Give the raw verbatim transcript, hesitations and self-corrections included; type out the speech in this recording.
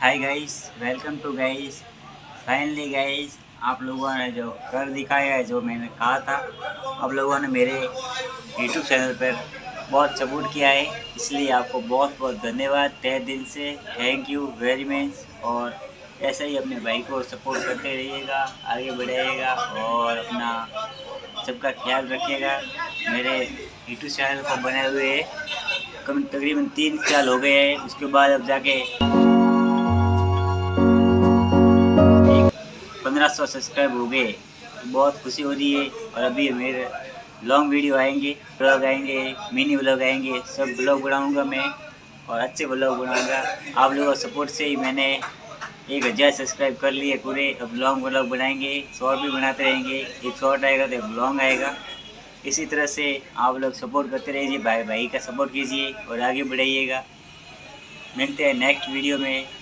Hi guys, welcome to guys. Finally guys, आप लोगों ने जो कर दिखाया है, जो मैंने कहा था, आप लोगों ने मेरे यूट्यूब चैनल पर बहुत सपोर्ट किया है, इसलिए आपको बहुत बहुत धन्यवाद तहे दिल से। Thank you very much. और ऐसे ही अपने भाई को सपोर्ट करते रहिएगा, आगे बढ़ाइएगा और अपना सबका ख्याल रखिएगा। मेरे यूट्यूब चैनल को बनाए हुए कम तकरीबन तीन साल हो गए हैं, उसके बाद अब जाके पंद्रह सौ सब्सक्राइब हो गए, तो बहुत खुशी हो रही है। और अभी मेरे लॉन्ग वीडियो आएंगे, ब्लॉग आएंगे, मिनी ब्लॉग आएंगे, सब ब्लॉग बनाऊंगा मैं और अच्छे ब्लॉग बनाऊंगा। आप लोगों के सपोर्ट से ही मैंने एक हज़ार सब्सक्राइब कर लिए पूरे। अब लॉन्ग ब्लॉग बनाएंगे, शॉर्ट भी बनाते रहेंगे। एक शॉर्ट आएगा तो एक लॉन्ग आएगा। इसी तरह से आप लोग सपोर्ट करते रहिए, भाई भाई का सपोर्ट कीजिए और आगे बढ़ाइएगा। मिलते हैं नेक्स्ट वीडियो में।